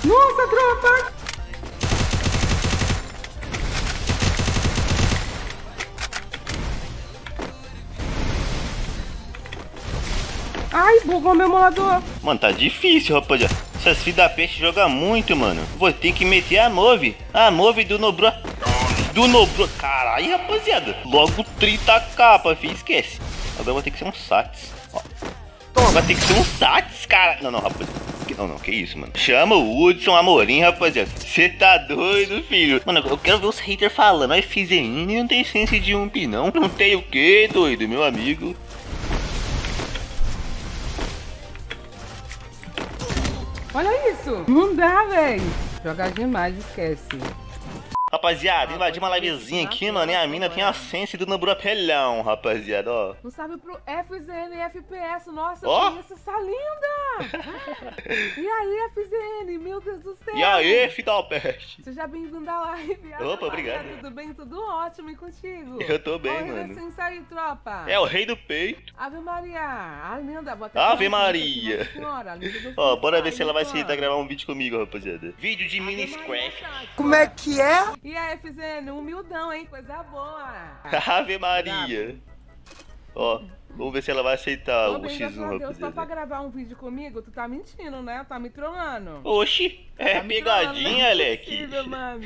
Nossa, tropa! Ai, bugou meu emulador. Mano, tá difícil, rapaziada. Essas filhas da peste jogam muito, mano. Vou ter que meter a move. A move do Nobro. Do Nobro. Caralho, rapaziada. Logo 30k, filho. Esquece. Agora vou ter que ser um Sats. Ó. Vai ter que ser um Sats, cara. Não, rapaziada. Não, que isso, mano. Chama o Hudson Amorim, rapaziada. Você tá doido, filho? Mano, eu quero ver os haters falando. Ai, FZN não tem sense de ump, não. Não tem o quê, doido, meu amigo? Olha isso. Não dá, velho. Jogar demais, esquece. Rapaziada, invadi uma livezinha aqui, mano, e a mina tem a sense do Nobru apelão, rapaziada, ó. Não sabe pro FZN e FPS, nossa, Ó. eu conheço essa linda! E aí, FZN, meu Deus do céu! E aí, filho da peste? Seja bem-vindo à live. Opa, obrigado. Tudo bem? Tudo ótimo, e contigo? Eu tô bem, Olha mano. assim, sai, tropa. É o rei do peito. Ave Maria. Ai, linda, bota Ave Maria. Nossa Senhora, linda do Ó, Free bora ver Fire, se ela vai pô. aceitar gravar um vídeo comigo, rapaziada. Vídeo de Ave mini Maria, scraft. tá. Como é que é? E aí, FZN, humildão, hein? Coisa boa. Ave Maria. Ó, vamos ver se ela vai aceitar Tô o bem, X1, graças a Deus, só pra rapaziada. gravar um vídeo comigo, tu tá mentindo, né? Tá me trollando. Oxi, é Tá me trollando, pegadinha, não é Alec. possível, mano.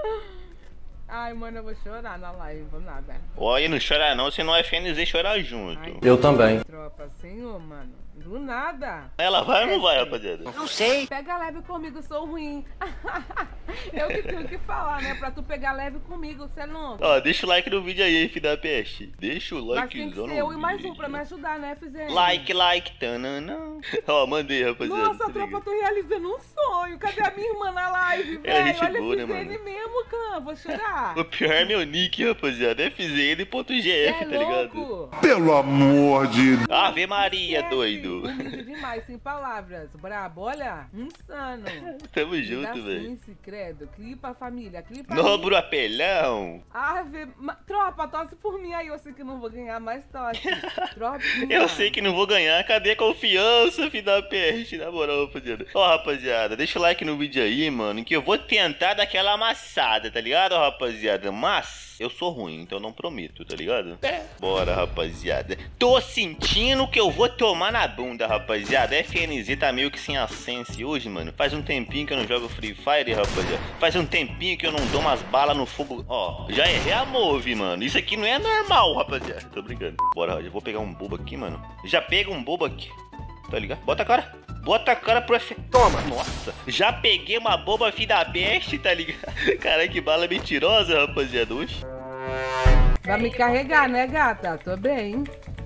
Ai, mano, eu vou chorar na live, vou nada. Olha, não chora não, senão a FNZ chorar junto. Ai, Eu também. tropa, senhor, mano. Do nada. Ela vai ou não vai, rapaziada? Não sei. Pega leve comigo, sou ruim. Eu que tenho que falar, né? Pra tu pegar leve comigo, você é louco. Ó, deixa o like no vídeo aí, filho da peste. Deixa o Mas tem que likezão ser no eu e mais um vídeo. pra me ajudar, né, FZN? Like, tanana. Ó, mandei, rapaziada. Nossa, se liga. tropa, tô realizando um sonho. Cadê a minha irmã na live, É, velho? gente Olha boa, né, FZN mano? mesmo, Cam. Vou chorar. O pior é meu nick, rapaziada. FZN.gf, É tá ligado? louco. Pelo amor de Ave Maria, Esquece. doido. Humilde demais, sem palavras. Brabo, olha. Insano. Tamo Me dá junto, velho. sense, credo. Clipa, família. Clipa. Nobro apelão. Tropa, torce por mim aí. Eu sei que não vou ganhar, mas torce. Tropinha. Eu sei que não vou ganhar. Cadê a confiança, filho da peste? Na moral, rapaziada. Ó, rapaziada, deixa o like no vídeo aí, mano, que eu vou tentar dar aquela amassada, tá ligado, rapaziada? Mas eu sou ruim, então eu não prometo, tá ligado? Bora, rapaziada. Tô sentindo que eu vou tomar na bunda, rapaziada. FNZ tá meio que sem a sense hoje, mano. Faz um tempinho que eu não jogo Free Fire, rapaziada. Faz um tempinho que eu não dou umas balas no fogo. Ó, já errei a move, mano. Isso aqui não é normal, rapaziada. Tô brincando. Bora, já vou pegar um bobo aqui, mano. Já pega um bobo aqui. Tá ligado? Bota a cara. Bota a cara pro F. Toma. Nossa. Já peguei uma boba filha da peste, tá ligado? Caralho, que bala mentirosa, rapaziada. Oxi. Vai me carregar, né, gata? Tô bem.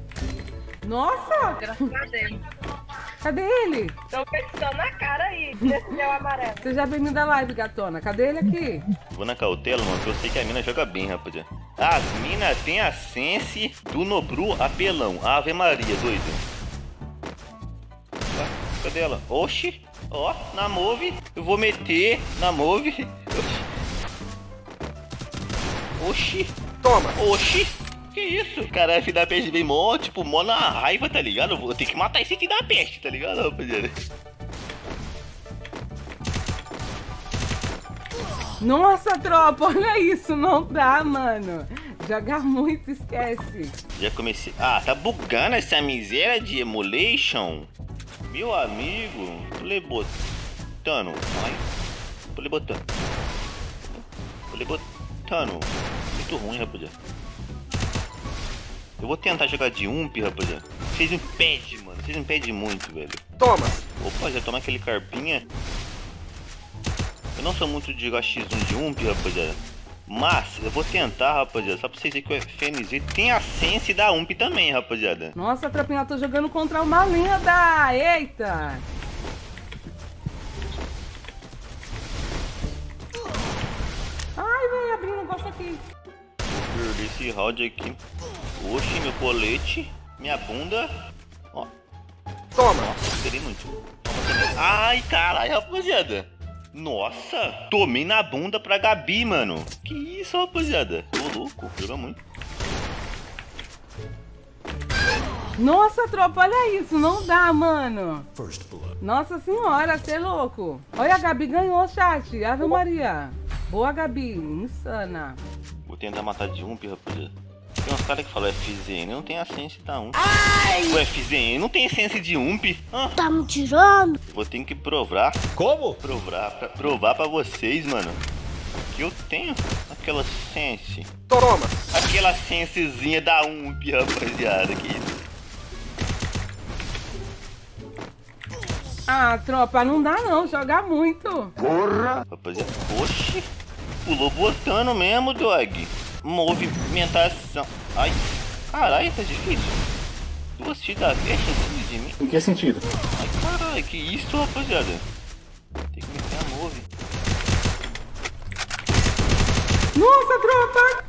Nossa! Graças a Deus. Cadê ele? Tô pensando na cara aí, desse meu amarelo. Seja bem-vindo à live, gatona. Cadê ele aqui? Vou na cautela, mano, que eu sei que a mina joga bem, rapaziada. As minas tem a sense do Nobru apelão. Ave Maria, doido. Ah, cadê ela? Oxi. Ó, na move. Eu vou meter na move. Oxi. Toma. Oxi. Que isso? Caralho, filho da peste vem mó, tipo, mó na raiva, tá ligado? Eu vou ter que matar esse filho da peste, tá ligado, rapaziada? Nossa, tropa, olha isso. Não dá, mano. Jogar muito, esquece. Já comecei. Ah, tá bugando essa miséria de emulation? Meu amigo. Pulei botando. Ai. Pulei botando. Pulei botando. Muito ruim, rapaziada. Eu vou tentar jogar de ump, rapaziada. Vocês impedem, mano. Vocês impedem muito, velho. Toma. Opa, já toma aquele carpinha. Eu não sou muito de jogar X1 de ump, rapaziada. Mas eu vou tentar, rapaziada. Só pra vocês verem que o FNZ tem a sense da ump também, rapaziada. Nossa, tropinha, eu tô jogando contra uma linda. Eita. Ai, velho, abri um negócio aqui. Vou perder esse round aqui. Oxi, meu colete. Minha bunda. Ó. Toma. Nossa, esperei muito. Ai, caralho, rapaziada. Nossa, tomei na bunda pra Gabi, mano. Que isso, rapaziada. Tô louco, joga muito. Nossa, tropa, olha isso. Não dá, mano. Nossa senhora, você é louco. Olha, a Gabi ganhou, chat. Ave Maria. Boa, Gabi. Insana. Vou tentar matar de ump, rapaziada. Tem uns caras que falam FZN, não tem a sense da ump. Ai! O FZN não tem sense de ump. Ah. Tá me tirando? Vou ter que provar. Como? Provar pra vocês, mano. Que eu tenho aquela sense. Toma! Aquela sensezinha da ump, rapaziada. Que isso? Ah, tropa, não dá não. Joga muito. Porra! Rapaziada, oxi. Pulou botando mesmo, dog. Movimentação. Ai, caralho, tá difícil. Duas filhas da peste em cima de mim. Em que sentido? Ai, caralho, que isso, rapaziada. Tem que meter a move. Nossa, tropa.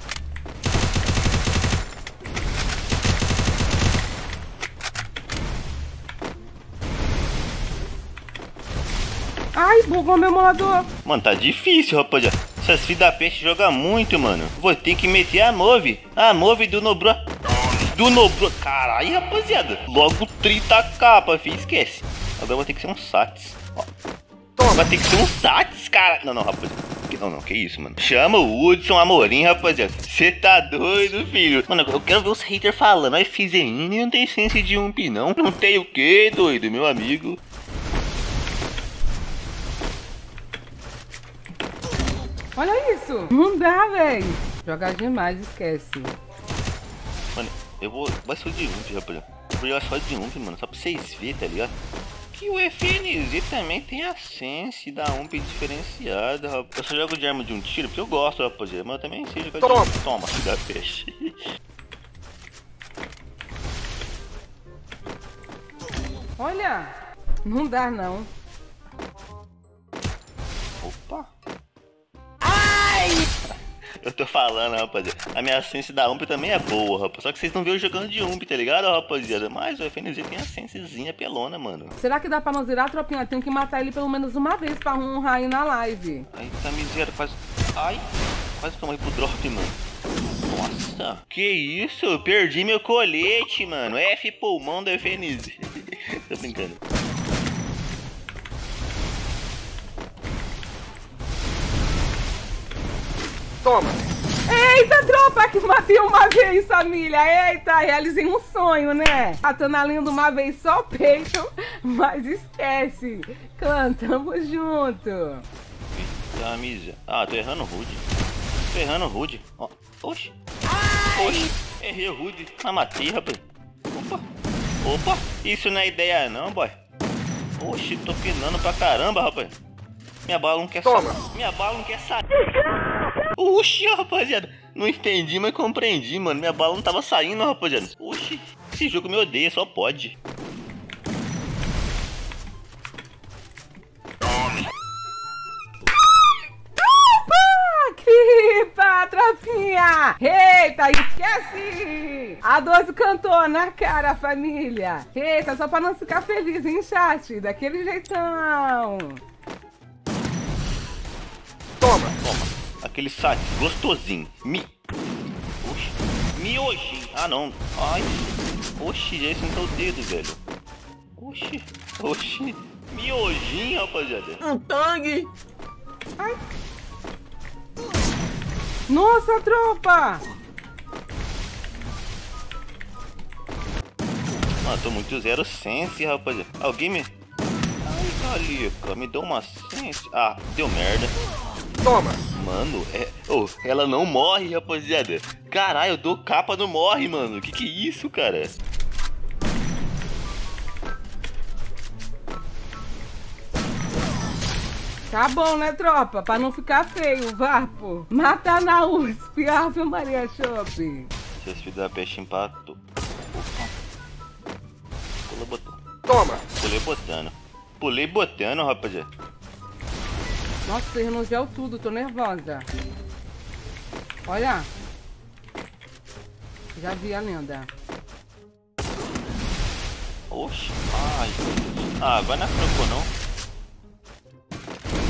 Ai, bugou meu emulador. Mano, tá difícil, rapaziada. Essas filhas da peste jogam muito, mano. Vou ter que meter a move. A move do Nobro. Caralho, rapaziada. Logo 30k, filho. Esquece. Agora vai ter que ser um Sats. Ó. Vai ter que ser um Sats, cara. Não, rapaziada. Não, que isso, mano. Chama o Hudson Amorim, rapaziada. Você tá doido, filho? Mano, eu quero ver os haters falando. Ai, FZN não tem sense de ump, não. Não tem o quê, doido, meu amigo? Olha isso. Não dá, velho. Jogar demais, esquece. Mano, eu vou... Vai ser de ump, rapaziada. Eu vou jogar só de ump, mano. Só pra vocês verem, tá ligado? Que o FNZ também tem a sense da ump diferenciada, rapaz. Eu só jogo de arma de um tiro porque eu gosto, rapaziada. Mas eu também sei jogar de ump. Toma, filho da peixe. Olha. Não dá, não. Opa. Eu tô falando, rapaziada. A minha sense da ump também é boa, rapaz. Só que vocês não viram eu jogando de ump, tá ligado, rapaziada? Mas o FNZ tem a sensezinha pelona, mano. Será que dá pra não zerar, tropinha? Tenho que matar ele pelo menos uma vez pra honrar aí na live. Aí tá miséria, quase... Ai, quase que eu morri pro drop, mano. Nossa, que isso? Eu perdi meu colete, mano. F pulmão do FNZ. Tô brincando. Toma! Eita, tropa, que matei uma vez, família. Eita, realizei um sonho, né? Matando a linda uma vez só o peito, mas esquece. Clã, tamo junto. Eita, miséria. Ah, tô errando o Rude. Tô errando o Rude. Ó, oxi. Oxi, errei o Rude. Ah, matei, rapaz. Opa, isso não é ideia não, boy. Oxi, tô penando pra caramba, rapaz. Minha bala não quer sair. Minha bala não quer sair. Oxi, rapaziada. Não entendi, mas compreendi, mano. Minha bala não tava saindo, rapaziada. Oxi, esse jogo me odeia, só pode. Cripa, tropinha! Eita, esquece! A 12 cantou na cara, família. Eita, só pra não ficar feliz, hein, chat? Daquele jeitão. Toma! Aquele site gostosinho. Oxi. Miojinho. Ah, não. Ai. Oxi, já sentou o dedo, velho. Oxi. Miojinho, rapaziada. Um tangue! Ai. Nossa, tropa! Ah, tô muito zero sense, rapaziada. Alguém me... Ai, Calica, me deu uma sense. Ah, deu merda. Toma! Mano, ela não morre, rapaziada. Caralho, eu dou capa, não morre, mano. Que é isso, cara? Tá bom, né, tropa? Pra não ficar feio, vapo. Mata na USP, Ave Maria Shopping. Seus filhos da peste empatou. Pulei botando. Toma! Pulei botando, rapaziada. Nossa, você renunciou tudo, tô nervosa. Olha. Já vi a lenda. Oxi, ai. Ah, vai na Franco não.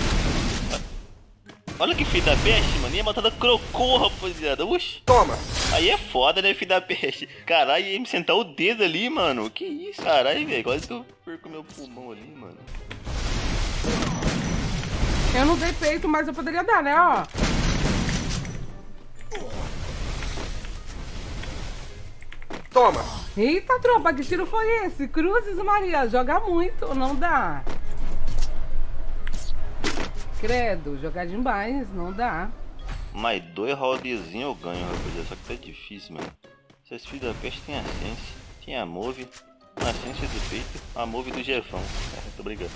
Olha que filho da peste, mano. Ia matar da crocô, rapaziada. Oxi. Toma! Aí é foda, né, filho da peste? Caralho, ia me sentar o dedo ali, mano. Que isso, caralho, velho. Quase que eu perco meu pulmão ali, mano. Eu não dei peito, mas eu poderia dar, né, ó. Toma. Eita, tropa, que tiro foi esse? Cruzes, Maria, joga muito, não dá. Credo, jogar demais, não dá. Mais 2 rodezinhos eu ganho, rapaziada. Só que tá difícil, mano. Esses filhos da peste tem a sense, tem a move, a sense do peito, a move do Jefão. Tô brincando.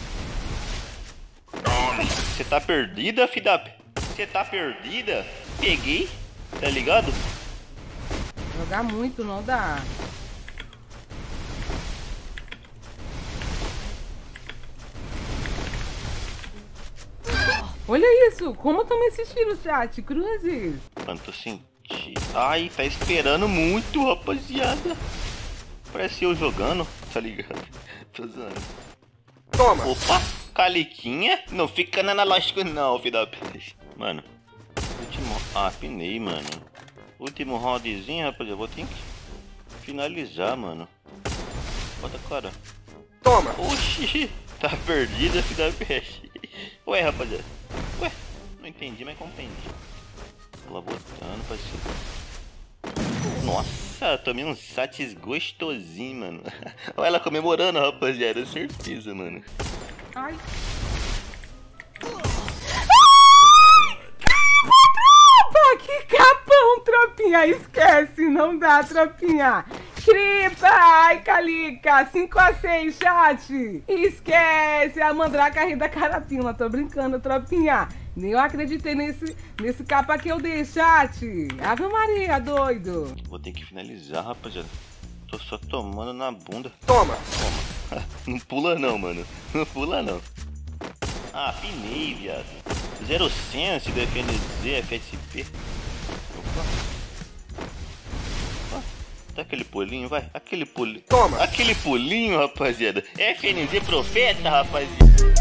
Você tá perdida, filho da peste? Você tá perdida? Peguei, tá ligado? Jogar muito, não dá. Olha isso, como tomei esse tiro, chat, cruzes. Quanto senti. Ai, tá esperando muito, rapaziada. Parece eu jogando, tá ligado? Tô zoando. Toma. Opa, caliquinha. Não fica no analógico não, filho da peste. Mano, último... Ah, pinei, mano. Último roundzinho, rapaziada. Eu vou ter que finalizar, mano. Bota a cara. Toma. Oxi, tá perdida, filho da peste. Ué, rapaziada. Ué, não entendi, mas compreendi. Ela botando, parceiro. Nossa, tomei um satis gostosinho, mano. Olha ela comemorando, rapaziada. Certeza, mano. Ai. Que capão, tropinha. Esquece, não dá, tropinha. Cripa, ai, Calica, 5 a 6, chat. Esquece, a mandraca ri da carapina. Tô brincando, tropinha. Nem eu acreditei nesse capa que eu dei, chat. Ave Maria, doido. Vou ter que finalizar, rapaziada. Tô só tomando na bunda. Toma. Toma. Não pula não, mano. Não pula não. Ah, pinei, viado. Zero Sense do FNZ, FSP. Opa. Dá aquele pulinho, vai. Aquele pulinho. Toma. Aquele pulinho, rapaziada. FNZ Profeta, rapaziada.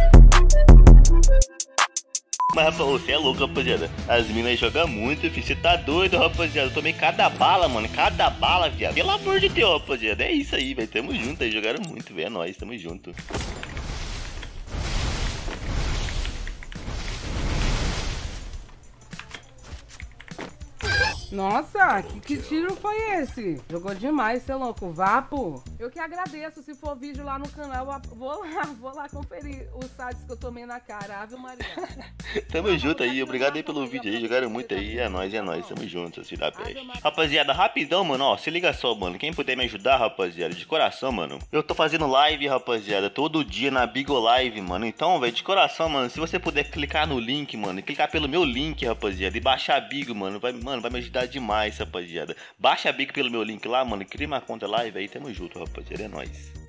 Mas, rapaz, você é louco, rapaziada. As minas jogam muito, filho. Você tá doido, rapaziada. Eu tomei cada bala, mano. Cada bala, viado. Pelo amor de Deus, rapaziada. É isso aí, velho. Tamo junto aí. Jogaram muito, velho. É nóis, tamo junto. Nossa, que tiro foi esse? Jogou demais, cê louco. Vapo. Eu que agradeço. Se for vídeo lá no canal, eu vou lá conferir os sites que eu tomei na cara. Ave Maria. Tamo junto aí. Obrigado aí pelo vídeo aí. Jogaram muito aí. É nóis, é nóis. Tamo junto, filho da peste. Rapaziada, rapidão, mano. Ó, se liga só, mano. Quem puder me ajudar, rapaziada, de coração, mano. Eu tô fazendo live, rapaziada, todo dia na Bigo Live, mano. Então, velho, de coração, mano, se você puder clicar no link, mano, clicar pelo meu link, rapaziada, e baixar a Bigo, mano, vai me ajudar demais, rapaziada. Baixa a Bigo pelo meu link lá, mano. Cria uma conta live aí. Tamo junto, rapaziada. É nóis.